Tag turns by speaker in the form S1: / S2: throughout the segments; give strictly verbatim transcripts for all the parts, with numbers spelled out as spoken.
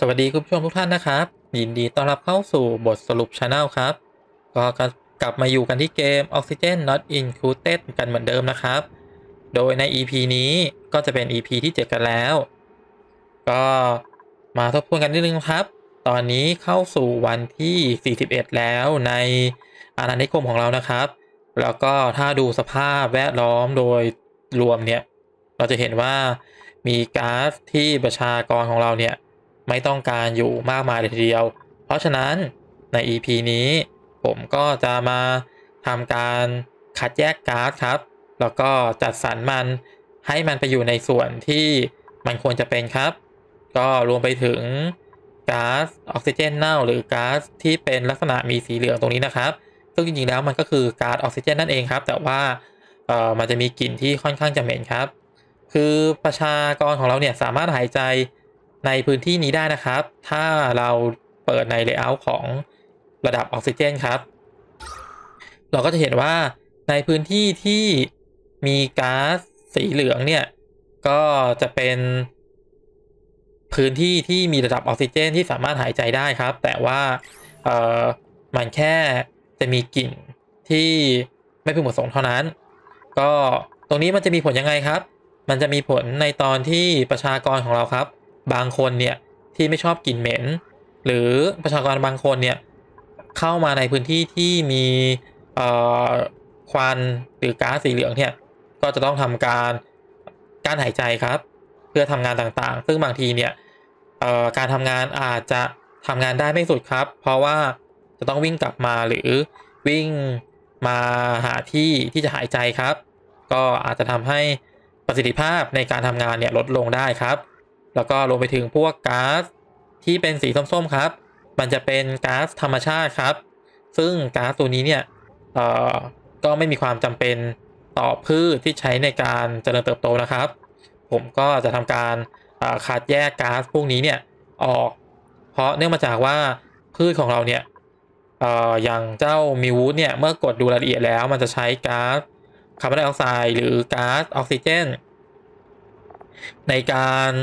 S1: สวัสดีคุณผู้ชมทุกท่านนะครับยินดีต้อนรับเข้าสู่บทสรุป Channel ครับก็กลับมาอยู่กันที่เกม Oxygen Not Included กันเหมือนเดิมนะครับโดยใน อี พี นี้ก็จะเป็น อี พี ที่เจ็ดกันแล้วก็มาทบทวนกันนิดนึงครับตอนนี้เข้าสู่วันที่สี่สิบเอ็ดแล้วในอาณานิคมของเรานะครับแล้วก็ถ้าดูสภาพแวดล้อมโดยรวมเนี่ยเราจะเห็นว่ามีก๊าซที่ประชากรของเราเนี่ยไม่ต้องการอยู่มากมายเลยทีเดียวเพราะฉะนั้นใน อี พี นี้ผมก็จะมาทำการคัดแยกก๊าซครับแล้วก็จัดสรรมันให้มันไปอยู่ในส่วนที่มันควรจะเป็นครับก็รวมไปถึงก๊าซออกซิเจนเน่าหรือก๊าซที่เป็นลักษณะมีสีเหลืองตรงนี้นะครับซึ่งจริงๆแล้วมันก็คือก๊าซออกซิเจนนั่นเองครับแต่ว่าเอ่อมันจะมีกลิ่นที่ค่อนข้างจะเหม็นครับคือประชากรของเราเนี่ยสามารถหายใจในพื้นที่นี้ได้นะครับถ้าเราเปิดใน layout ของระดับออกซิเจนครับเราก็จะเห็นว่าในพื้นที่ที่มีก๊าซสีเหลืองเนี่ยก็จะเป็นพื้นที่ที่มีระดับออกซิเจนที่สามารถหายใจได้ครับแต่ว่าเอ่อมันแค่จะมีกลิ่นที่ไม่พึงประสงค์เท่านั้นก็ตรงนี้มันจะมีผลยังไงครับมันจะมีผลในตอนที่ประชากรของเราครับบางคนเนี่ยที่ไม่ชอบกลิ่นเหม็นหรือประชากรบางคนเนี่ยเข้ามาในพื้นที่ที่มีเอ่อควันหรือก๊าซสีเหลืองเนี่ยก็จะต้องทำการกั้นหายใจครับเพื่อทำงานต่างๆซึ่งบางทีเนี่ยเอ่อการทำงานอาจจะทำงานได้ไม่สุดครับเพราะว่าจะต้องวิ่งกลับมาหรือวิ่งมาหาที่ที่จะหายใจครับก็อาจจะทำให้ประสิทธิภาพในการทำงานเนี่ยลดลงได้ครับแล้วก็รวมไปถึงพวกก๊าซที่เป็นสีส้มๆครับมันจะเป็นก๊าซธรรมชาติครับซึ่งก๊าซตัวนี้เนี่ยเอ่อก็ไม่มีความจำเป็นต่อพืชที่ใช้ในการเจริญเติบโตนะครับผมก็จะทำการคัดแยกก๊าซพวกนี้เนี่ยออกเพราะเนื่องมาจากว่าพืชของเราเนี่ยเอ่ออย่างเจ้ามิววูดเนี่ยเมื่อกดดูรายละเอียดแล้วมันจะใช้ก๊าซคาร์บอนไดออกไซด์หรือก๊าซออกซิเจนในการ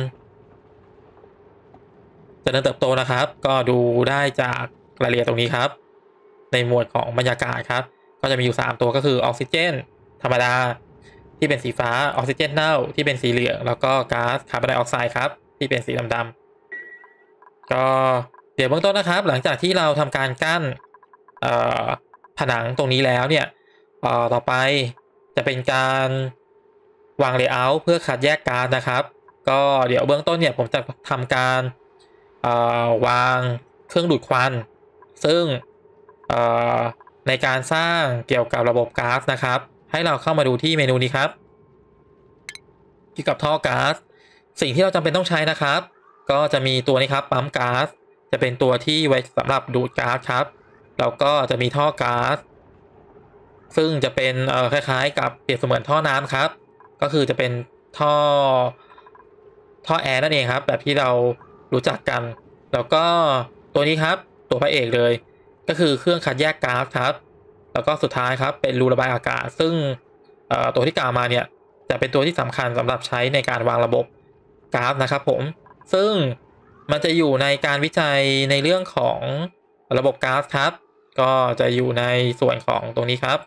S1: เจริญเติบโตนะครับก็ดูได้จากรายละเอียดตรงนี้ครับในหมวดของบรรยากาศครับก็จะมีอยู่สามตัวก็คือออกซิเจนธรรมดาที่เป็นสีฟ้าออกซิเจนเน่าที่เป็นสีเหลืองแล้วก็ก๊าซคาร์บอนไดออกไซด์ครับที่เป็นสีดำๆก็เดี๋ยวเบื้องต้นนะครับหลังจากที่เราทำการกั้นผนังตรงนี้แล้วเนี่ยต่อไปจะเป็นการวางเลเยอร์เพื่อคัดแยกก๊าซนะครับก็เดี๋ยวเบื้องต้นเนี่ยผมจะทำการวางเครื่องดูดควันซึ่งในการสร้างเกี่ยวกับระบบก๊าซนะครับให้เราเข้ามาดูที่เมนูนี้ครับเกี่ยวกับท่อก๊าซสิ่งที่เราจำเป็นต้องใช้นะครับก็จะมีตัวนี้ครับปั๊มก๊าซจะเป็นตัวที่ไว้สำหรับดูดก๊าซครับแล้วก็จะมีท่อก๊าซซึ่งจะเป็นคล้ายๆกับเปรียบเสมือนท่อน้ำครับก็คือจะเป็นท่อท่อแอร์นั่นเองครับแบบที่เรารู้จักกันแล้วก็ตัวนี้ครับตัวพระเอกเลยก็คือเครื่องคัดแยกก๊าซครับแล้วก็สุดท้ายครับเป็นรูระบายอากาศซึ่งตัวที่กล่าวมาเนี่ยจะเป็นตัวที่สำคัญสำหรับใช้ในการวางระบบก๊าซนะครับผมซึ่งมันจะอยู่ในการวิจัยในเรื่องของระบบก๊าซครับก็จะอยู่ในส่วนของตรงนี้ครับ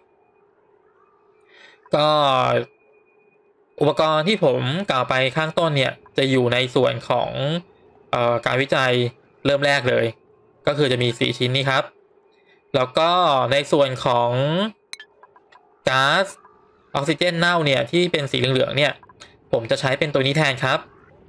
S1: ก็อุปกรณ์ที่ผมกล่าวไปข้างต้นเนี่ยจะอยู่ในส่วนของเอ่อการวิจัยเริ่มแรกเลยก็คือจะมีสี่ชิ้นนี้ครับแล้วก็ในส่วนของก๊าซออกซิเจนเน่าเนี่ยที่เป็นสีเหลืองๆเนี่ยผมจะใช้เป็นตัวนี้แทนครับ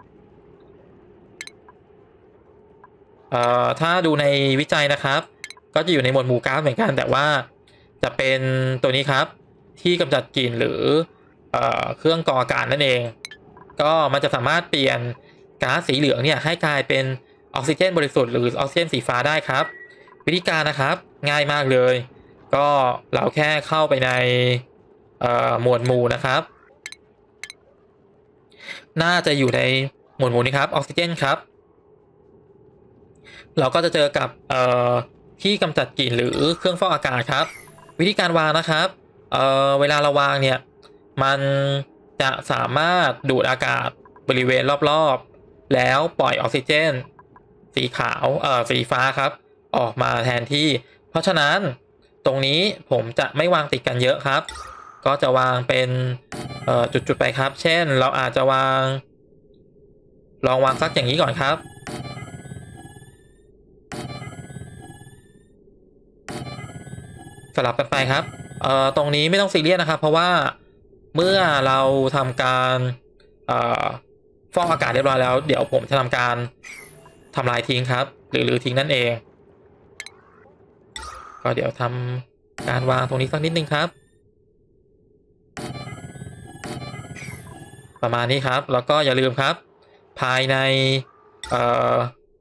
S1: เอ่อถ้าดูในวิจัยนะครับก็จะอยู่ในหมวดหมู่ก๊าซเหมือนกันแต่ว่าจะเป็นตัวนี้ครับที่กำจัดกลิ่นหรือเอ่อเครื่องกรองอากาศนั่นเองก็มันจะสามารถเปลี่ยนก๊าซสีเหลืองเนี่ยให้กลายเป็นออกซิเจนบริสุทธิ์หรือออกซิเจนสีฟ้าได้ครับวิธีการนะครับง่ายมากเลยก็เราแค่เข้าไปในหมวดหมู่นะครับน่าจะอยู่ในหมวดหมู่นี้ครับออกซิเจนครับเราก็จะเจอกับที่กำจัดกลิ่นหรือเครื่องฟอกอากาศครับวิธีการวางนะครับเเวลาเราวางเนี่ยมันจะสามารถดูดอากาศบริเวณรอบๆแล้วปล่อยออกซิเจนสีขาวเอ่อสีฟ้าครับออกมาแทนที่เพราะฉะนั้นตรงนี้ผมจะไม่วางติดกันเยอะครับก็จะวางเป็นเอ่อจุดๆไปครับเช่นเราอาจจะวางลองวางสักอย่างนี้ก่อนครับสลับกันไปครับเอ่อตรงนี้ไม่ต้องซีเรียสนะครับเพราะว่าเมื่อเราทำการเอ่อฟอกอากาศเรียบร้อยแล้วเดี๋ยวผมจะทำการทำลายทิ้งครับหรือหรือทิ้งนั่นเองก็เดี๋ยวทำการวางตรงนี้สักนิดนึงครับประมาณนี้ครับแล้วก็อย่าลืมครับภายในเอ่อ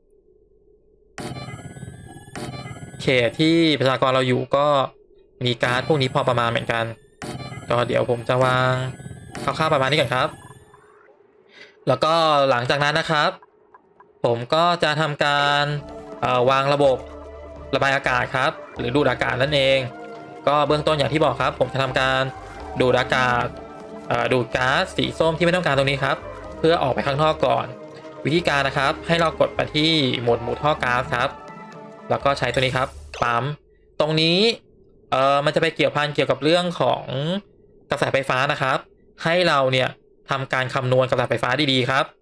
S1: เขตที่ประชากรเราอยู่ก็มีการ์ดพวกนี้พอประมาณเหมือนกันก็เดี๋ยวผมจะวางคร่าวๆประมาณนี้ก่อนครับแล้วก็หลังจากนั้นนะครับผมก็จะทำการวางระบบระบายอากาศครับหรือดูดอากาศนั่นเองก็เบื้องต้นอย่างที่บอกครับผมจะทำการดูดอากาศดูดก๊าซสีส้มที่ไม่ต้องการตรงนี้ครับเพื่อออกไปข้างนอกก่อนวิธีการนะครับให้เรากดไปที่โหมดหมู่ท่อก๊าซครับแล้วก็ใช้ตัวนี้ครับปั๊มตรงนี้เอ่อมันจะไปเกี่ยวพันเกี่ยวกับเรื่องของกระแสไฟฟ้านะครับให้เราเนี่ยทำการคำนวณกระแสไฟฟ้าดีๆครับ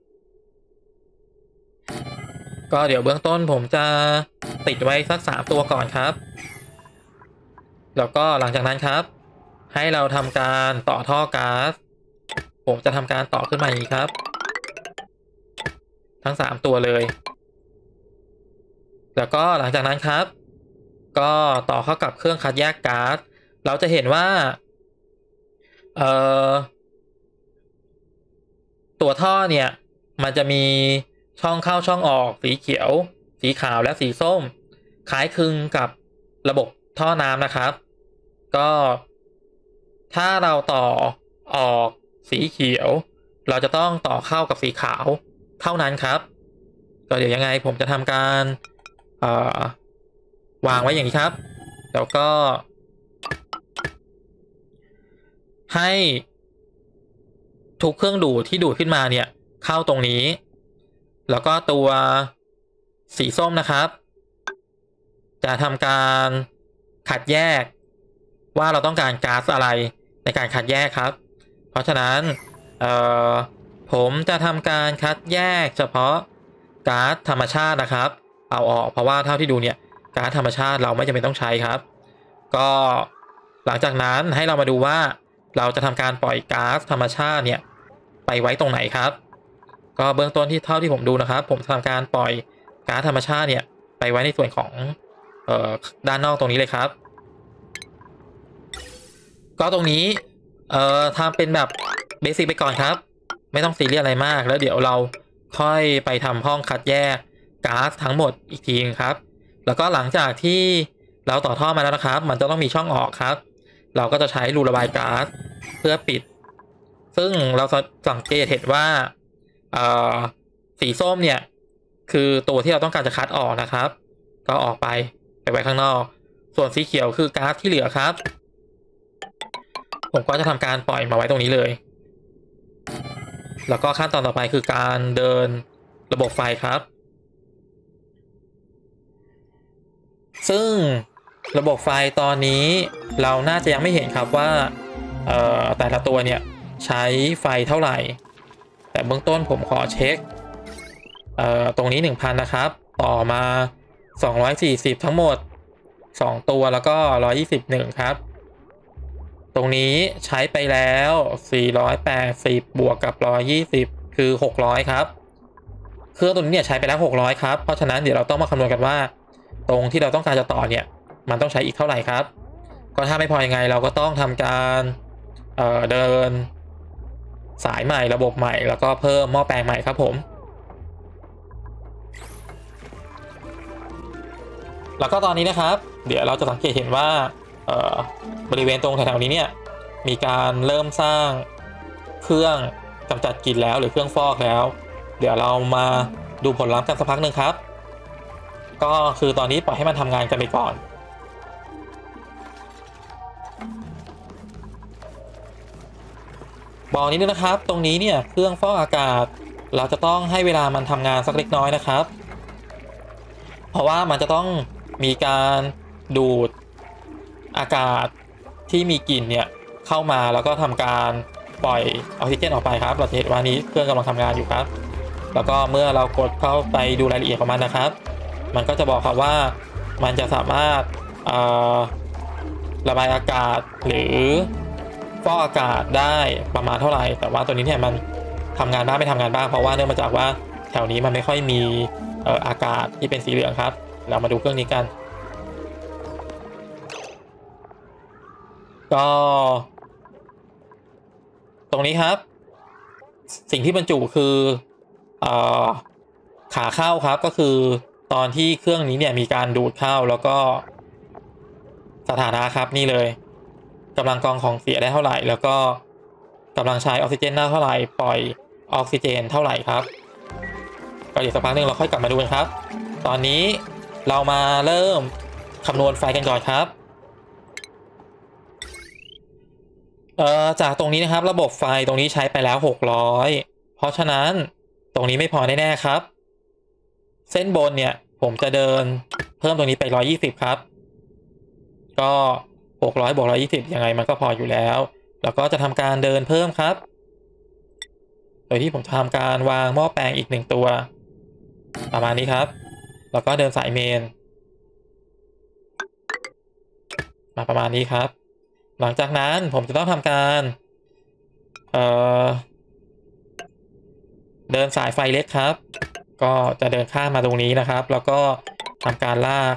S1: ก็เดี๋ยวเบื้องต้นผมจะติดไว้สักสามตัวก่อนครับแล้วก็หลังจากนั้นครับให้เราทำการต่อท่อก๊าซผมจะทำการต่อขึ้นมาอย่างนี้ครับทั้งสามตัวเลยแล้วก็หลังจากนั้นครับก็ต่อเข้ากับเครื่องคัดแยกก๊าซเราจะเห็นว่าเอ่อตัวท่อเนี่ยมันจะมีช่องเข้าช่องออกสีเขียวสีขาวและสีส้มคล้ายคลึงกับระบบท่อน้ำนะครับก็ถ้าเราต่อออกสีเขียวเราจะต้องต่อเข้ากับสีขาวเท่านั้นครับก็เดี๋ยวยังไงผมจะทำการวางไว้อย่างนี้ครับแล้วก็ให้ทุกเครื่องดูดที่ดูดขึ้นมาเนี่ยเข้าตรงนี้แล้วก็ตัวสีส้มนะครับจะทำการคัดแยกว่าเราต้องการก๊าซอะไรในการคัดแยกครับเพราะฉะนั้นเอ่อผมจะทำการคัดแยกเฉพาะก๊าซธรรมชาตินะครับเอาออกเพราะว่าเท่าที่ดูเนี่ยก๊าซธรรมชาติเราไม่จำเป็นต้องใช้ครับก็หลังจากนั้นให้เรามาดูว่าเราจะทำการปล่อยก๊าซธรรมชาติเนี่ยไปไว้ตรงไหนครับก็เบื้องต้นที่เท่าที่ผมดูนะครับผมทำการปล่อยก๊าซธรรมชาติเนี่ยไปไว้ในส่วนของเอ่อด้านนอกตรงนี้เลยครับก็ตรงนี้เอ่อทำเป็นแบบเบสิกไปก่อนครับไม่ต้องซีเรียสอะไรมากแล้วเดี๋ยวเราค่อยไปทำห้องคัดแยกก๊าซทั้งหมดอีกทีครับแล้วก็หลังจากที่เราต่อท่อมาแล้วนะครับมันจะต้องมีช่องออกครับเราก็จะใช้รูระบายก๊าซเพื่อปิดซึ่งเราสังเกตเห็นว่าเอ่อสีส้มเนี่ยคือตัวที่เราต้องการจะคัดออกนะครับก็ออกไปไปไว้ข้างนอกส่วนสีเขียวคือก๊าซที่เหลือครับผมก็จะทำการปล่อยมาไว้ตรงนี้เลยแล้วก็ขั้นตอนต่อไปคือการเดินระบบไฟครับซึ่งระบบไฟตอนนี้เราน่าจะยังไม่เห็นครับว่าเอ่อแต่ละตัวเนี่ยใช้ไฟเท่าไหร่แต่เบื้องต้นผมขอเช็คเอ่อตรงนี้ หนึ่งพัน นะครับต่อมาสองร้อยสี่สิบทั้งหมดสองตัวแล้วก็หนึ่งร้อยยี่สิบเอ็ดครับตรงนี้ใช้ไปแล้วสี่ร้อยแปดสิบบวกกับหนึ่งร้อยยี่สิบคือหกร้อยครับเครื่องตัวนี้เนี่ยใช้ไปแล้วหกร้อยครับเพราะฉะนั้นเดี๋ยวเราต้องมาคำนวณกันว่าตรงที่เราต้องการจะต่อเนี่ยมันต้องใช้อีกเท่าไหร่ครับก็ถ้าไม่พอยังไงเราก็ต้องทำการเอ่อเดินสายใหม่ระบบใหม่แล้วก็เพิ่มหม้อแปลงใหม่ครับผมแล้วก็ตอนนี้นะครับเดี๋ยวเราจะสังเกตเห็นว่าบริเวณตรงแถวๆนี้เนี่ยมีการเริ่มสร้างเครื่องกำจัดกลิ่นแล้วหรือเครื่องฟอกแล้วเดี๋ยวเรามาดูผลลัพธ์กันสักพักหนึ่งครับก็คือตอนนี้ปล่อยให้มันทำงานกันไปก่อนบอกนิดนึงนะครับตรงนี้เนี่ยเครื่องฟอกอากาศเราจะต้องให้เวลามันทำงานสักเล็กน้อยนะครับเพราะว่ามันจะต้องมีการดูดอากาศที่มีกลิ่นเนี่ยเข้ามาแล้วก็ทำการปล่อยออกซิเจนออกไปครับเราจะเห็นว่านี้เครื่องกำลังทำงานอยู่ครับแล้วก็เมื่อเรากดเข้าไปดูรายละเอียดของมันนะครับมันก็จะบอกครับว่ามันจะสามารถระบายอากาศหรือฟอกอากาศได้ประมาณเท่าไหร่แต่ว่าตัวนี้เนี่ยมันทำงานบ้างไม่ทำงานบ้างเพราะว่าเนื่องมาจากว่าแถวนี้มันไม่ค่อยมีอากาศที่เป็นสีเหลืองครับเรามาดูเครื่องนี้กันก็ตรงนี้ครับสิ่งที่บรรจุคือเอ่อขาเข้าครับก็คือตอนที่เครื่องนี้เนี่ยมีการดูดเข้าแล้วก็สถานะครับนี่เลยกำลังกรองของเสียได้เท่าไหร่แล้วก็กำลังใช้ออกซิเจนได้เท่าไหร่ปล่อยออกซิเจนเท่าไหร่ครับก็เดี๋ยวสักพักหนึ่งเราค่อยกลับมาดูกันครับตอนนี้เรามาเริ่มคำนวณไฟกันก่อนครับเอ่อจากตรงนี้นะครับระบบไฟตรงนี้ใช้ไปแล้วหกร้อยเพราะฉะนั้นตรงนี้ไม่พอแน่ๆครับเส้นบนเนี่ยผมจะเดินเพิ่มตรงนี้ไปหนึ่งร้อยยี่สิบครับก็หกร้อยบวกหนึ่งร้อยยี่สิบยังไงมันก็พออยู่แล้วแล้วก็จะทำการเดินเพิ่มครับโดยที่ผมจะทำการวางหม้อแปลงอีกหนึ่งตัวประมาณนี้ครับแล้วก็เดินสายเมนมาประมาณนี้ครับหลังจากนั้นผมจะต้องทำการเอ่อเดินสายไฟเล็กครับก็จะเดินข้ามมาตรงนี้นะครับแล้วก็ทำการลาก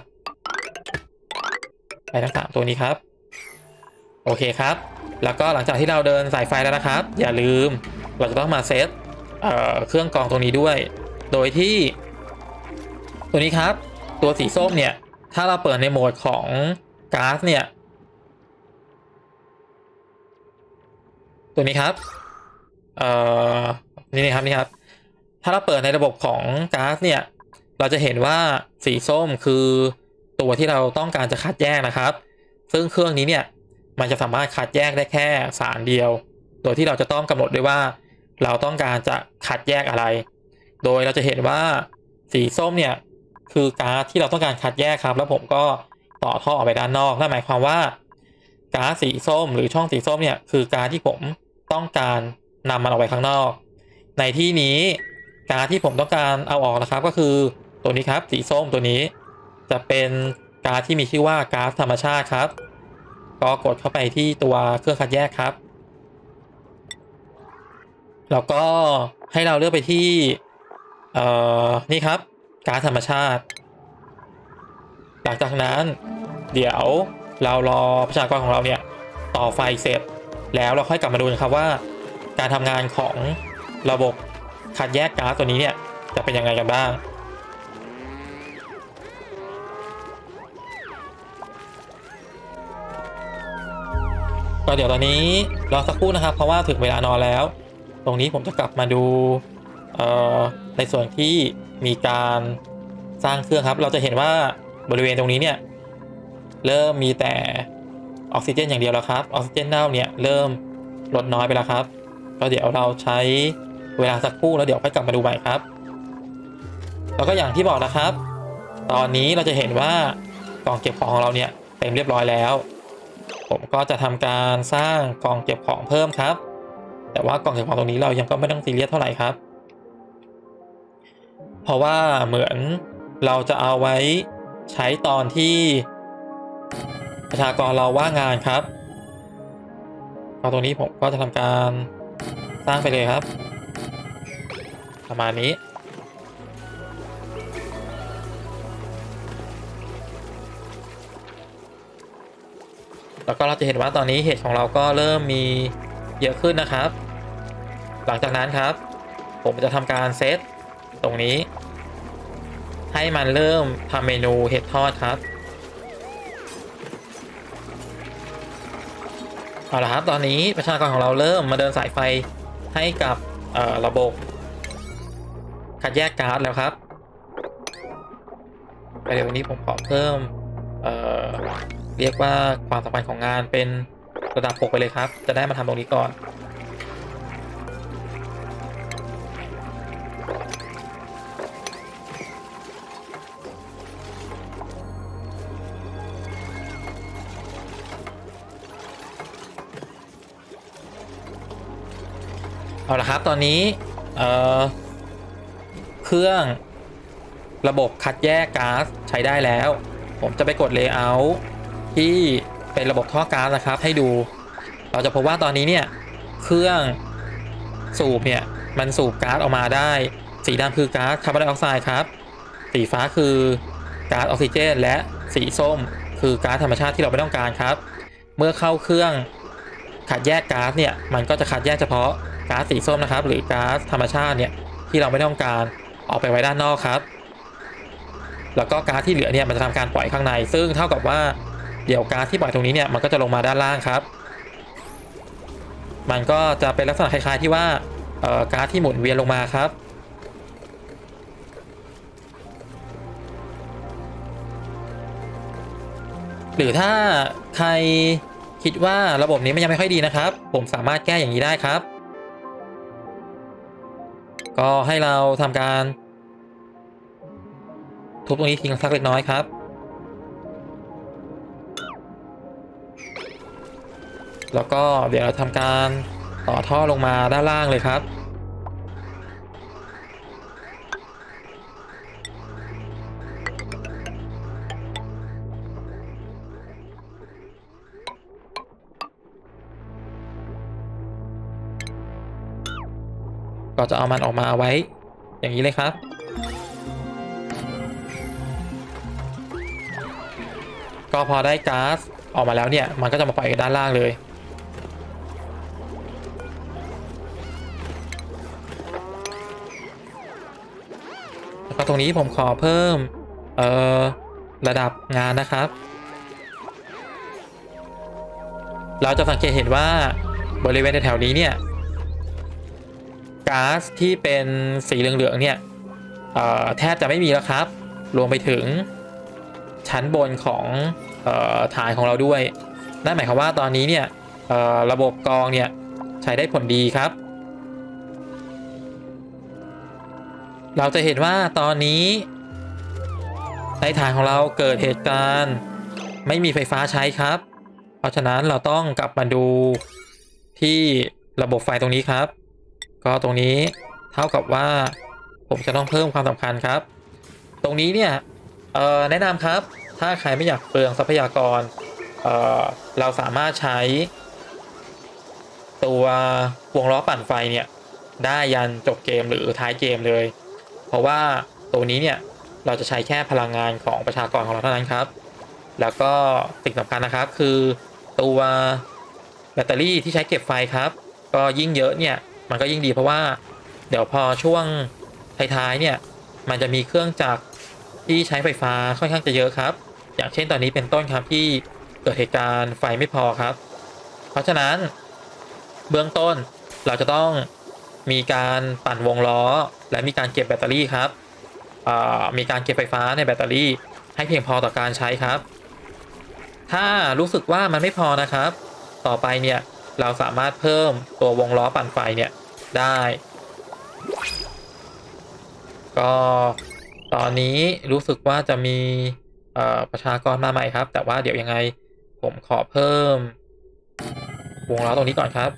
S1: ไปทั้งสามตัวนี้ครับโอเคครับแล้วก็หลังจากที่เราเดินสายไฟแล้วนะครับอย่าลืมเราจะต้องมาเซตเอ่อเครื่องกรองตรงนี้ด้วยโดยที่ตัวนี้ครับตัวสีส้มเนี่ยถ้าเราเปิดในโหมดของก๊าซเนี่ยตัวนี้ครับเอ่อนี่นะครับนี่ครับถ้าเราเปิดในระบบของก๊าซเนี่ยเราจะเห็นว่าสีส้มคือตัวที่เราต้องการจะคัดแยกนะครับซึ่งเครื่องนี้เนี่ยมันจะสามารถคัดแยกได้แค่สารเดียวโดยที่เราจะต้องกำหนดด้วยว่าเราต้องการจะคัดแยกอะไรโดยเราจะเห็นว่าสีส้มเนี่ยคือก๊าซที่เราต้องการคัดแยกครับแล้วผมก็ต่อท่อออกไปด้านนอกนั่นหมายความว่าก๊าซสีส้มหรือช่องสีส้มเนี่ยคือก๊าซที่ผมต้องการนำมันออกไปข้างนอกในที่นี้ก๊าซที่ผมต้องการเอาออกนะครับก็คือตัวนี้ครับสีส้มตัวนี้จะเป็นก๊าซที่มีชื่อว่าก๊าซธรรมชาติครับก็กดเข้าไปที่ตัวเครื่องคัดแยกครับแล้วก็ให้เราเลือกไปที่เอ่อนี่ครับก๊าซธรรมชาติหลังจากนั้นเดี๋ยวเรารอประชากรของเราเนี่ยต่อไฟเสร็จแล้วเราค่อยกลับมาดูนะครับว่าการทำงานของระบบคัดแยกก๊าซตัวนี้เนี่ยจะเป็นยังไงกันบ้างก็เดี๋ยวตอนนี้รอสักครู่นะครับเพราะว่าถึงเวลานอนแล้วตรงนี้ผมจะกลับมาดูในส่วนที่มีการสร้างเครื่องครับเราจะเห็นว่าบริเวณตรงนี้เนี่ยเริ่มมีแต่ออกซิเจนอย่างเดียวแล้วครับออกซิเจนเน่าเนี่ยเริ่มลดน้อยไปแล้วครับก็เดี๋ยวเราใช้เวลาสักครู่แล้วเดี๋ยวค่อยกลับมาดูใหม่ครับแล้วก็อย่างที่บอกนะครับตอนนี้เราจะเห็นว่ากล่องเก็บของของเราเนี่ยเต็มเรียบร้อยแล้วผมก็จะทำการสร้างกล่องเก็บของเพิ่มครับแต่ว่ากล่องเก็บของตรงนี้เรายังก็ไม่ต้องซีเรียสเท่าไหร่ครับเพราะว่าเหมือนเราจะเอาไว้ใช้ตอนที่ประชากรเราว่างงานครับเอาตรงนี้ผมก็จะทำการสร้างไปเลยครับประมาณนี้แล้วก็เราจะเห็นว่าตอนนี้เห็ดของเราก็เริ่มมีเยอะขึ้นนะครับหลังจากนั้นครับผมจะทำการเซตตรงนี้ให้มันเริ่มทำเมนูเห็ดทอดครับเอาละครับตอนนี้ประชากรของเราเริ่มมาเดินสายไฟให้กับระบบคัดแยกก๊าซแล้วครับเดี๋ยววันนี้ผมขอเพิ่มเอ่อเรียกว่าความสำคัญของงานเป็นระดับหกไปเลยครับจะได้มาทำตรงนี้ก่อนเอาละครับตอนนี้เอ่อเครื่องระบบคัดแยกก๊าซใช้ได้แล้วผมจะไปกด Layout ที่เป็นระบบท่อก๊าซนะครับให้ดูเราจะพบว่าตอนนี้เนี่ยเครื่องสูบเนี่ยมันสูบก๊าซออกมาได้สีดำคือก๊าซคาร์บอนไดออกไซด์ครับสีฟ้าคือก๊าซออกซิเจนและสีส้มคือก๊าซธรรมชาติที่เราไม่ต้องการครับเมื่อเข้าเครื่องคัดแยกก๊าซเนี่ยมันก็จะคัดแยกเฉพาะก๊าซสีส้มนะครับหรือก๊าซธรรมชาติเนี่ยที่เราไม่ต้องการออกไปไว้ด้านนอกครับแล้วก็ก๊าซที่เหลือเนี่ยมันจะทำการปล่อยข้างในซึ่งเท่ากับว่าเดี๋ยวก๊าซที่ปล่อยตรงนี้เนี่ยมันก็จะลงมาด้านล่างครับมันก็จะเป็นลักษณะคล้ายๆที่ว่าเอ่อก๊าซที่หมุนเวียนลงมาครับหรือถ้าใครคิดว่าระบบนี้มันยังไม่ค่อยดีนะครับผมสามารถแก้อย่างนี้ได้ครับก็ให้เราทำการทุบตรงนี้ทิ้งสักเล็กน้อยครับแล้วก็เดี๋ยวเราทำการต่อท่อลงมาด้านล่างเลยครับก็จะเอามันออกมาไว้อย่างนี้เลยครับก็พอได้ก๊าซออกมาแล้วเนี่ยมันก็จะมาปล่อยกันด้านล่างเลยแล้วก็ตรงนี้ผมขอเพิ่มเอ่อระดับงานนะครับเราจะสังเกตเห็นว่าบริเวณแถวนี้เนี่ยก๊าซที่เป็นสีเหลืองๆเนี่ยเอ่อแทบจะไม่มีแล้วครับรวมไปถึงชั้นบนของเอ่อฐานของเราด้วยนั่นหมายความว่าตอนนี้เนี่ยเอ่อระบบกรองเนี่ยใช้ได้ผลดีครับเราจะเห็นว่าตอนนี้ในฐานของเราเกิดเหตุการณ์ไม่มีไฟฟ้าใช้ครับเพราะฉะนั้นเราต้องกลับมาดูที่ระบบไฟตรงนี้ครับก็ตรงนี้เท่ากับว่าผมจะต้องเพิ่มความสำคัญครับตรงนี้เนี่ยเอ่อแนะนำครับถ้าใครไม่อยากเปลืองทรัพยากรเอ่อเราสามารถใช้ตัววงล้อปั่นไฟเนี่ยได้ยันจบเกมหรือท้ายเกมเลยเพราะว่าตัวนี้เนี่ยเราจะใช้แค่พลังงานของประชากรของเราเท่านั้นครับแล้วก็สิ่งสำคัญนะครับคือตัวแบตเตอรี่ที่ใช้เก็บไฟครับก็ยิ่งเยอะเนี่ยมันก็ยิ่งดีเพราะว่าเดี๋ยวพอช่วงท้ายๆเนี่ยมันจะมีเครื่องจักรที่ใช้ไฟฟ้าค่อนข้างจะเยอะครับอย่างเช่นตอนนี้เป็นต้นครับที่เกิดเหตุการณ์ไฟไม่พอครับเพราะฉะนั้นเบื้องต้นเราจะต้องมีการปั่นวงล้อและมีการเก็บแบตเตอรี่ครับมีการเก็บไฟฟ้าในแบตเตอรี่ให้เพียงพอต่อการใช้ครับถ้ารู้สึกว่ามันไม่พอนะครับต่อไปเนี่ยเราสามารถเพิ่มตัววงล้อปั่นไฟเนี่ยได้ก็ตอนนี้รู้สึกว่าจะมีประชากรมาใหม่ครับแต่ว่าเดี๋ยวยังไงผมขอเพิ่มวงล้อตรงนี้ก่อนครับ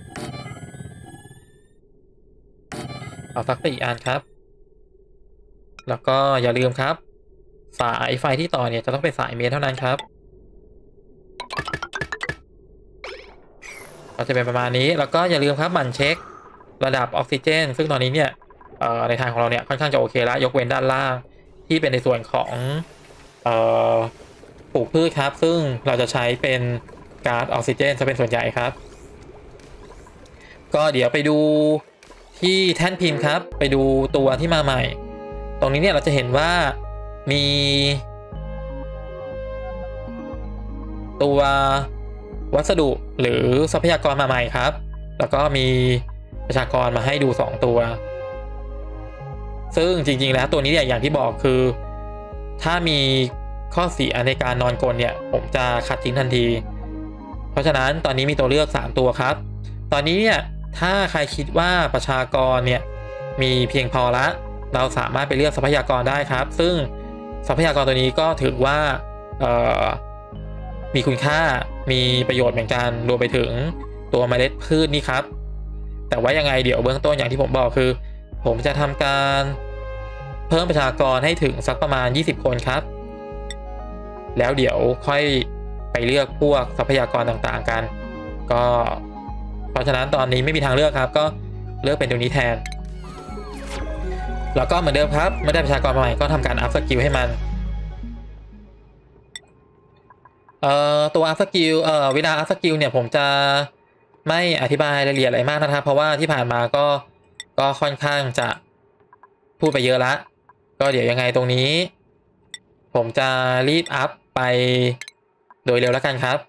S1: เอาสักสี่อันครับแล้วก็อย่าลืมครับสายไฟที่ต่อเนี่ยจะต้องเป็นสายเมนเท่านั้นครับก็จะเป็นประมาณนี้แล้วก็อย่าลืมครับหมั่นเช็คระดับออกซิเจนซึ่งตอนนี้เนี่ยในทางของเราเนี่ยค่อนข้างจะโอเคแล้วยกเว้นด้านล่างที่เป็นในส่วนของปลูกพืชครับซึ่งเราจะใช้เป็นก๊าซออกซิเจนจะเป็นส่วนใหญ่ครับก็เดี๋ยวไปดูที่แท่นพิมพ์ครับไปดูตัวที่มาใหม่ตรงนี้เนี่ยเราจะเห็นว่ามีตัววัสดุหรือทรัพยากรมาใหม่ครับแล้วก็มีประชากรมาให้ดูสองตัวซึ่งจริงๆแล้วตัวนี้เนี่ยอย่างที่บอกคือถ้ามีข้อเสียในการนอนกลนเนี่ยผมจะคัดทิ้งทันทีเพราะฉะนั้นตอนนี้มีตัวเลือกสามตัวครับตอนนี้เนี่ยถ้าใครคิดว่าประชากรเนี่ยมีเพียงพอละเราสามารถไปเลือกทรัพยากรได้ครับซึ่งทรัพยากรตัวนี้ก็ถือว่ามีคุณค่ามีประโยชน์เหมือนกันรวมไปถึงตัวเมล็ดพืชนี่ครับแต่ว่ายังไงเดี๋ยวเบื้องต้นอย่างที่ผมบอกคือผมจะทำการเพิ่มประชากรให้ถึงสักประมาณยี่สิบคนครับแล้วเดี๋ยวค่อยไปเลือกพวกทรัพยากรต่างๆกันก็เพราะฉะนั้นตอนนี้ไม่มีทางเลือกครับก็เลือกเป็นตัวนี้แทนแล้วก็เหมือนเดิมครับเมื่อได้ประชากรใหม่ก็ทำการอัพสกิลให้มันเอ่อตัวอัพสกิลเอ่อเวลาอัพสกิลเนี่ยผมจะไม่อธิบายรายละเอียดอะไรมากนะครับเพราะว่าที่ผ่านมาก็ก็ค่อนข้างจะพูดไปเยอะละก็เดี๋ยวยังไงตรงนี้ผมจะรีบอัพไปโดยเร็วแล้วกันครับ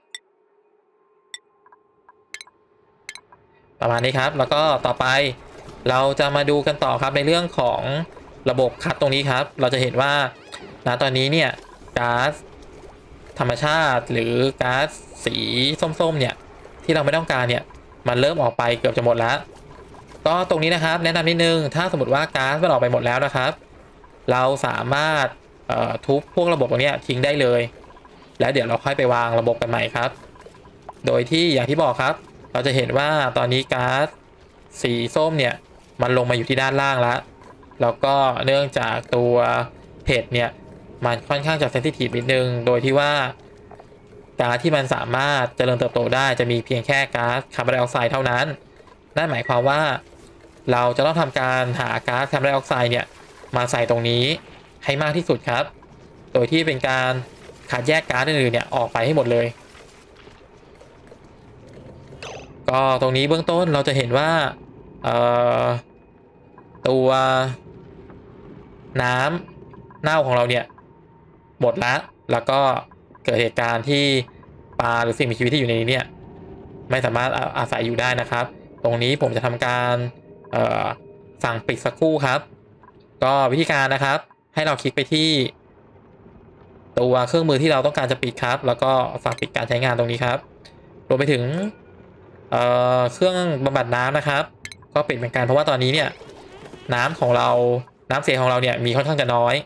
S1: ประมาณนี้ครับแล้วก็ต่อไปเราจะมาดูกันต่อครับในเรื่องของระบบคัดตรงนี้ครับเราจะเห็นว่าณตอนนี้เนี่ยก๊าซธรรมชาติหรือก๊าซสีส้มๆเนี่ยที่เราไม่ต้องการเนี่ยมันเริ่มออกไปเกือบจะหมดแล้วก็ตรงนี้นะครับแนะนำนิดนึงถ้าสมมติว่าก๊าซมันออกไปหมดแล้วนะครับเราสามารถทุบพวกระบบตรงนี้ทิ้งได้เลยแล้วเดี๋ยวเราค่อยไปวางระบบกันใหม่ครับโดยที่อย่างที่บอกครับเราจะเห็นว่าตอนนี้ก๊าซสีส้มเนี่ยมันลงมาอยู่ที่ด้านล่างแล้วแล้วก็เนื่องจากตัวเพจเนี่ยมันค่อนข้างจะเซนซิทีฟนิดนึงโดยที่ว่าก๊าซที่มันสามารถเจริญเติบโตได้จะมีเพียงแค่ก๊าซคาร์บอนไดออกไซด์เท่านั้นนั่นหมายความว่าเราจะต้องทำการหาก๊าซคาร์บอนไดออกไซด์เนี่ยมาใส่ตรงนี้ให้มากที่สุดครับโดยที่เป็นการคัดแยกก๊าซอื่นๆเนี่ยออกไปให้หมดเลยก็ตรงนี้เบื้องต้นเราจะเห็นว่าตัวน้ำเน่าของเราเนี่ยหมดละแล้วก็เกิดเหตุการณ์ที่ปลาหรือสิ่งมีชีวิตที่อยู่ในนี้เนี่ยไม่สามารถอาศัยอยู่ได้นะครับตรงนี้ผมจะทำการสั่งปิดสักครู่ครับก็วิธีการนะครับให้เราคลิกไปที่ตัวเครื่องมือที่เราต้องการจะปิดครับแล้วก็สั่งปิดการใช้งานตรงนี้ครับรวมไปถึงเอ่อเครื่องบำบัดน้ำนะครับก็ปิดเหมือนกันเพราะว่าตอนนี้เนี่ยน้ำของเราน้ำเสียของเราเนี่ยมีค่อนข้างจะน้อย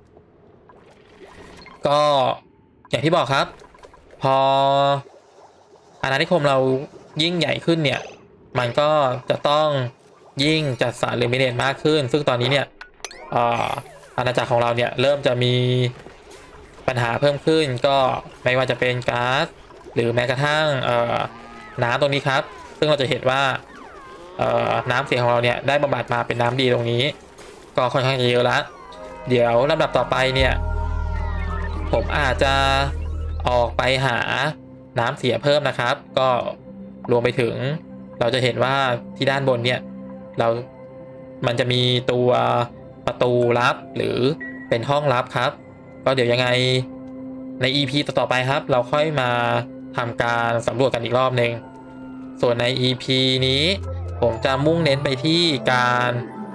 S1: ก็อย่างที่บอกครับพออาณานิคมเรายิ่งใหญ่ขึ้นเนี่ยมันก็จะต้องยิ่งจัดสรรลิมิเนตมากขึ้นซึ่งตอนนี้เนี่ยอาณาจักรของเราเนี่ยเริ่มจะมีปัญหาเพิ่มขึ้นก็ไม่ว่าจะเป็นก๊าซหรือแม้กระทั่งน้ำตรงนี้ครับซึ่งเราจะเห็นว่าน้ำเสียของเราเนี่ยได้บำบัดมาเป็นน้ำดีตรงนี้ก็ค่อนข้างจะเยอะละเดี๋ยวลำดับต่อไปเนี่ยผมอาจจะออกไปหาน้ำเสียเพิ่มนะครับก็รวมไปถึงเราจะเห็นว่าที่ด้านบนเนี่ยเรามันจะมีตัวประตูลับหรือเป็นห้องลับครับก็เดี๋ยวยังไงใน อี พี ต่อๆไปครับเราค่อยมาทำการสำรวจกันอีกรอบหนึ่งส่วนใน อี พี นี้ผมจะมุ่งเน้นไปที่การ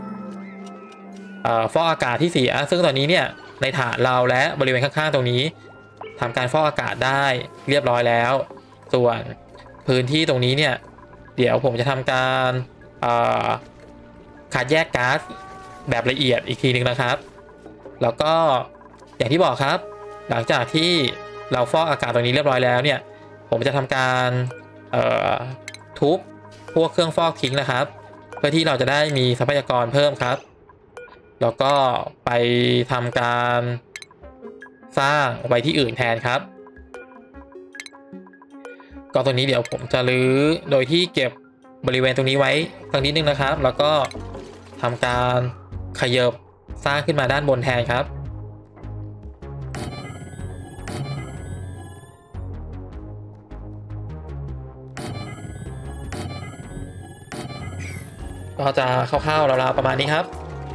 S1: ฟอกอากาศที่เสียซึ่งตอนนี้เนี่ยในฐานเราและบริเวณข้างๆตรงนี้ทำการฟอกอากาศได้เรียบร้อยแล้วส่วนพื้นที่ตรงนี้เนี่ยเดี๋ยวผมจะทำการคัดแยกก๊าซแบบละเอียดอีกทีหนึ่งนะครับแล้วก็อย่างที่บอกครับหลังจากที่เราฟอกอากาศตรงนี้เรียบร้อยแล้วเนี่ยผมจะทำการทุบพวกเครื่องฟอกทิ้งนะครับเพื่อที่เราจะได้มีทรัพยากรเพิ่มครับแล้วก็ไปทำการสร้างไว้ที่อื่นแทนครับก็ตรงนี้เดี๋ยวผมจะรื้อโดยที่เก็บบริเวณตรงนี้ไว้สักนิดนึงนะครับแล้วก็ทำการขยับสร้างขึ้นมาด้านบนแทนครับก็จะคร่าวๆราวๆประมาณนี้ครับ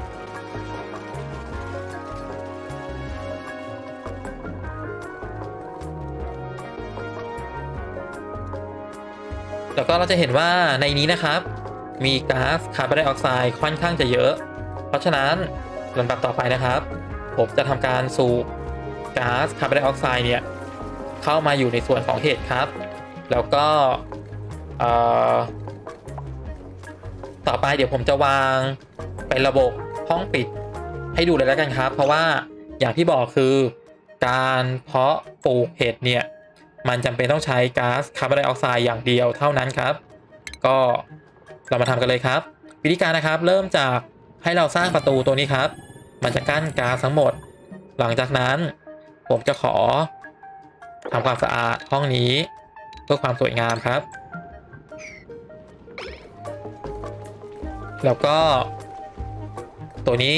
S1: แล้วก็เราจะเห็นว่าในนี้นะครับมีก๊าซคาร์บอนไดออกไซด์ค่อนข้างจะเยอะเพราะฉะนั้นลำดับต่อไปนะครับผมจะทำการสูบก๊าซคาร์บอนไดออกไซด์เนี่ยเข้ามาอยู่ในส่วนของเห็ดครับแล้วก็ต่อไปเดี๋ยวผมจะวางเป็นระบบห้องปิดให้ดูเลยแล้วกันครับเพราะว่าอย่างที่บอกคือการเพาะปลูกเห็ดเนี่ยมันจำเป็นต้องใช้ก๊าซคาร์บอนไดออกไซด์อย่างเดียวเท่านั้นครับก็เรามาทำกันเลยครับวิธีการนะครับเริ่มจากให้เราสร้างประตูตัวนี้ครับมันจะกั้นก๊าซทั้งหมดหลังจากนั้นผมจะขอทำความสะอาดห้องนี้เพื่อความสวยงามครับแล้วก็ตัวนี้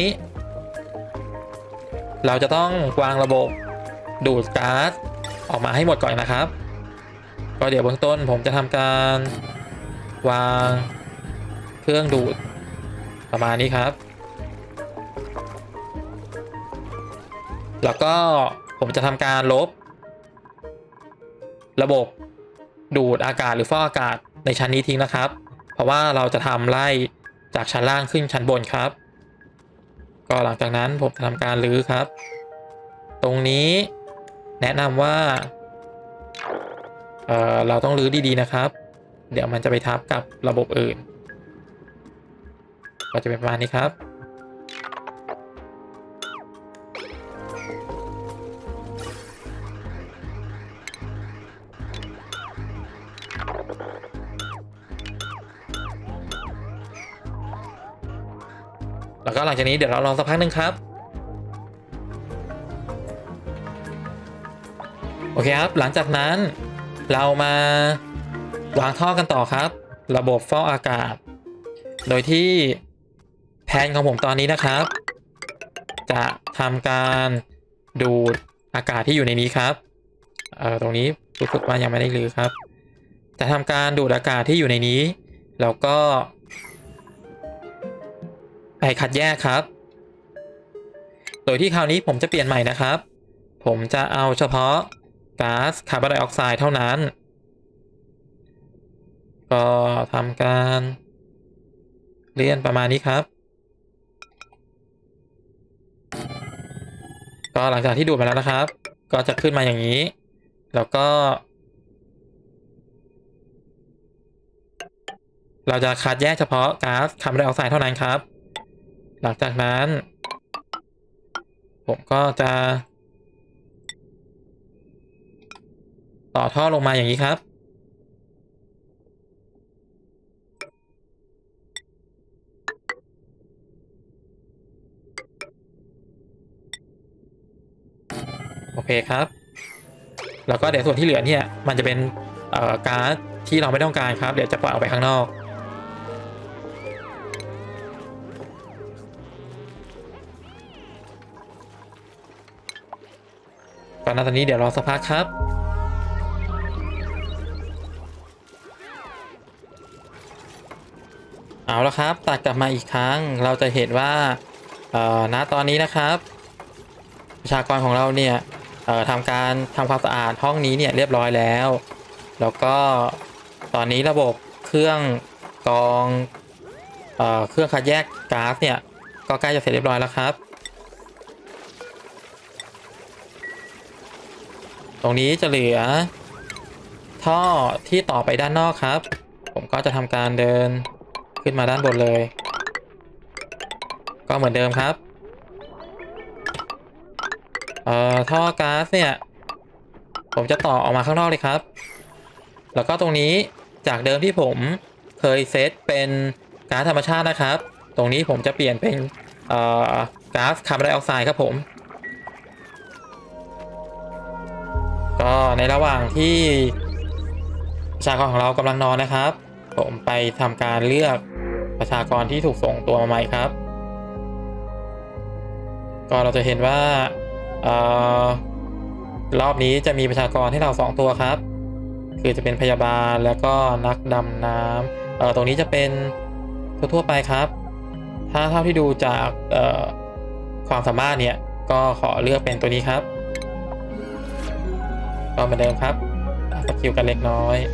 S1: เราจะต้องวางระบบดูดก๊าซออกมาให้หมดก่อนนะครับก็เดี๋ยวเบื้องต้นผมจะทำการวางเครื่องดูดประมาณนี้ครับแล้วก็ผมจะทำการลบระบบดูดอากาศหรือฟอกอากาศในชั้นนี้ทิ้งนะครับเพราะว่าเราจะทำไล่จากชั้นล่างขึ้นชั้นบนครับก็หลังจากนั้นผมจะทำการรื้อครับตรงนี้แนะนำว่าเอ่อเราต้องรื้อดีๆนะครับเดี๋ยวมันจะไปทับกับระบบอื่นก็จะเป็นประมาณนี้ครับแล้วก็หลังจากนี้เดี๋ยวเราลองสักพักหนึ่งครับโอเคครับหลังจากนั้นเรามาวางท่อกันต่อครับระบบฟอกอากาศโดยที่แผนของผมตอนนี้นะครับจะทำการดูดอากาศที่อยู่ในนี้ครับเอ่อตรงนี้รู้สึกว่ายังไม่ได้รื้อครับจะทำการดูดอากาศที่อยู่ในนี้แล้วก็ไปคัดแยกครับโดยที่คราวนี้ผมจะเปลี่ยนใหม่นะครับผมจะเอาเฉพาะก๊าซคาร์บอนไดออกไซด์เท่านั้นก็ทำการเลื่อนประมาณนี้ครับก็หลังจากที่ดูดมาแล้วนะครับก็จะขึ้นมาอย่างนี้แล้วก็เราจะคัดแยกเฉพาะก๊าซคาร์บอนไดออกไซด์เท่านั้นครับหลังจากนั้นผมก็จะต่อท่อลงมาอย่างนี้ครับโอเคครับแล้วก็เดี๋ยวส่วนที่เหลือเนี่ยมันจะเป็นเอ่อก๊าซที่เราไม่ต้องการครับเดี๋ยวจะปล่อยออกไปข้างนอกก่อนหน้าตอนนี้เดี๋ยวรอสักพักครับเอาละครับตัดกลับมาอีกครั้งเราจะเห็นว่าเอ่อณตอนนี้นะครับประชากรของเราเนี่ยเอ่อทำการทำความสะอาดห้องนี้เนี่ยเรียบร้อยแล้วแล้วก็ตอนนี้ระบบเครื่องกรองเอ่อเครื่องคัดแยกก๊าซเนี่ยก็ใกล้จะเสร็จเรียบร้อยแล้วครับตรงนี้จะเหลือท่อที่ต่อไปด้านนอกครับผมก็จะทำการเดินขึ้นมาด้านบนเลยก็เหมือนเดิมครับเอ่อท่อก๊าซเนี่ยผมจะต่อออกมาข้างนอกเลยครับแล้วก็ตรงนี้จากเดิมที่ผมเคยเซตเป็นก๊าซธรรมชาตินะครับตรงนี้ผมจะเปลี่ยนเป็นเอ่อก๊าซคาร์บอนไดออกไซด์ครับผมก็ในระหว่างที่ประชากรของเรากำลังนอนนะครับผมไปทำการเลือกประชากรที่ถูกส่งตัวมาใหม่ครับก็เราจะเห็นว่าเอ่อรอบนี้จะมีประชากรให้เราสองตัวครับคือจะเป็นพยาบาลแล้วก็นักดำน้ำเอ่อตรงนี้จะเป็นทั่วๆไปครับถ้าเท่าที่ดูจากเอ่อความสามารถเนี่ยก็ขอเลือกเป็นตัวนี้ครับก็เหมือนเดิมครับสกิลกันเล็กน้อย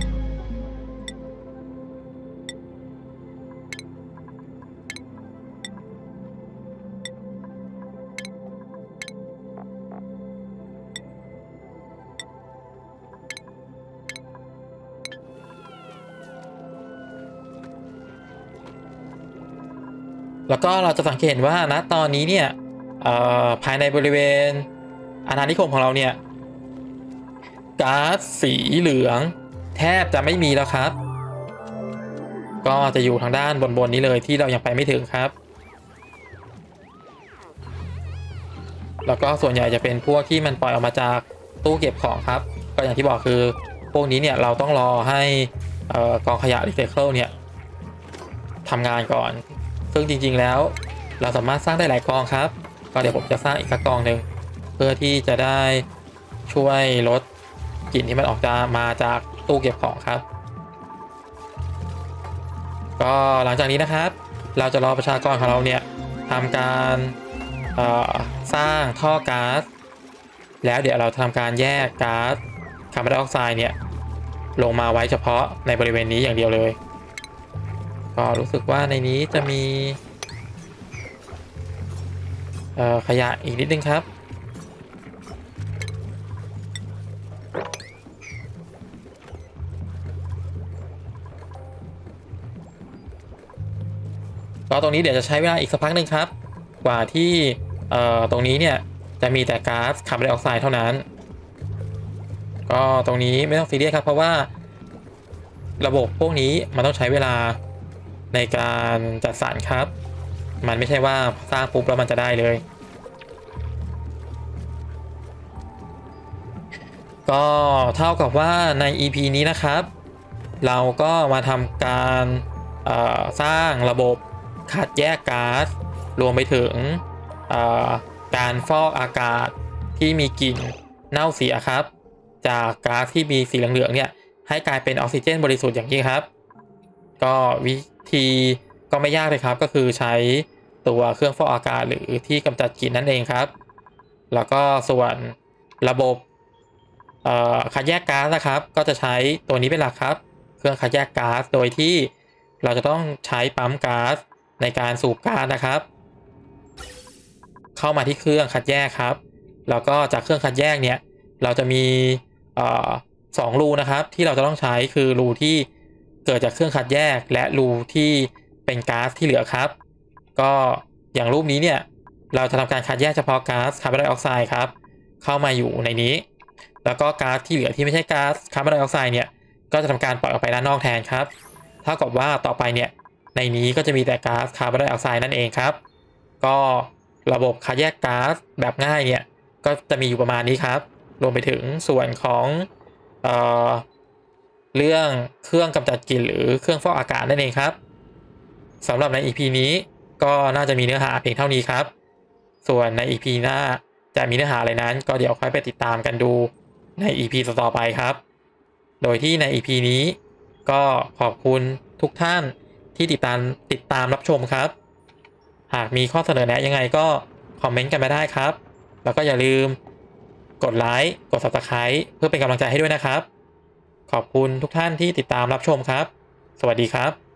S1: แล้วก็เราจะสังเกตว่าณตอนนี้เนี่ยภายในบริเวณอาณานิคมของเราเนี่ยก๊าซสีเหลืองแทบจะไม่มีแล้วครับก็จะอยู่ทางด้านบนๆนี้เลยที่เรายังไปไม่ถึงครับแล้วก็ส่วนใหญ่จะเป็นพวกที่มันปล่อยออกมาจากตู้เก็บของครับก็อย่างที่บอกคือพวกนี้เนี่ยเราต้องรอให้กองขยะรีไซเคิลเนี่ยทำงานก่อนซึ่งจริงๆแล้วเราสามารถสร้างได้หลายกองครับก็เดี๋ยวผมจะสร้างอีกสักกองหนึ่งเพื่อที่จะได้ช่วยลดกลิ่นที่มันออกจะมาจากตู้เก็บของครับก็หลังจากนี้นะครับเราจะรอประชากรของเราเนี่ยทำการสร้างท่อก๊าซแล้วเดี๋ยวเราทำการแยกก๊าซคาร์บอนไดออกไซด์เนี่ยลงมาไว้เฉพาะในบริเวณนี้อย่างเดียวเลยก็รู้สึกว่าในนี้จะมีขยะอีกนิดนึงครับก็ตรงนี้เดี๋ยวจะใช้เวลาอีกสักพักหนึ่งครับกว่าที่ตรงนี้เนี่ยจะมีแต่ก๊าซคาร์บอนไดออกไซด์เท่านั้นก็ตรงนี้ไม่ต้องซีเรียสครับเพราะว่าระบบพวกนี้มันต้องใช้เวลาในการจัดสรรครับมันไม่ใช่ว่าสร้างปุ๊บแล้วมันจะได้เลยก็เท่ากับว่าใน อี พี นี้นะครับเราก็มาทำการสร้างระบบคัดแยกก๊าซรวมไปถึงการฟอกอากาศที่มีกลิ่นเน่าเสียครับจากก๊าซที่มีสีเหลืองๆเนี่ยให้กลายเป็นออกซิเจนบริสุทธิ์อย่างนี้ครับก็วิธีก็ไม่ยากเลยครับก็คือใช้ตัวเครื่องฟอกอากาศหรือที่กำจัดกลิ่นนั่นเองครับแล้วก็ส่วนระบบคัดแยกก๊าซนะครับก็จะใช้ตัวนี้เป็นหลักครับเครื่องคัดแยกก๊าซโดยที่เราจะต้องใช้ปั๊มก๊าซในการสูบก๊าซนะครับเข้ามาที่เครื่องคัดแยกครับแล้วก็จากเครื่องคัดแยกเนี่ยเราจะมีสองรูนะครับที่เราจะต้องใช้คือรูที่เกิดจากเครื่องคัดแยกและรูที่เป็นก๊าซที่เหลือครับก็อย่างรูปนี้เนี่ยเราจะทำการคัดแยกเฉพาะก๊าซคาร์บอนไดออกไซด์ครับเข้ามาอยู่ในนี้แล้วก็ก๊าซที่เหลือที่ไม่ใช่ก๊าซคาร์บอนไดออกไซด์เนี่ยก็จะทำการปล่อยออกไปด้านนอกแทนครับเท่ากับว่าต่อไปเนี่ยในนี้ก็จะมีแต่ก๊าซคาร์บอนไดออกไซด์นั่นเองครับก็ระบบคัดแยกก๊าซแบบง่ายเนี่ยก็จะมีอยู่ประมาณนี้ครับรวมไปถึงส่วนของเอ่อเรื่องเครื่องกำจัดกลิ่นหรือเครื่องฟอกอากาศนั่นเองครับสำหรับใน อี พี นี้ก็น่าจะมีเนื้อหาเพียงเท่านี้ครับส่วนใน อี พี หน้าจะมีเนื้อหาอะไรนั้นก็เดี๋ยวค่อยไปติดตามกันดูใน อี พี ต่อๆไปครับโดยที่ใน อี พี นี้ก็ขอบคุณทุกท่านที่ติดตามติดตามรับชมครับหากมีข้อเสนอแนะยังไงก็คอมเมนต์กันมาได้ครับแล้วก็อย่าลืมกดไลค์กด ซับสไครบ์ เพื่อเป็นกำลังใจให้ด้วยนะครับขอบคุณทุกท่านที่ติดตามรับชมครับสวัสดีครับ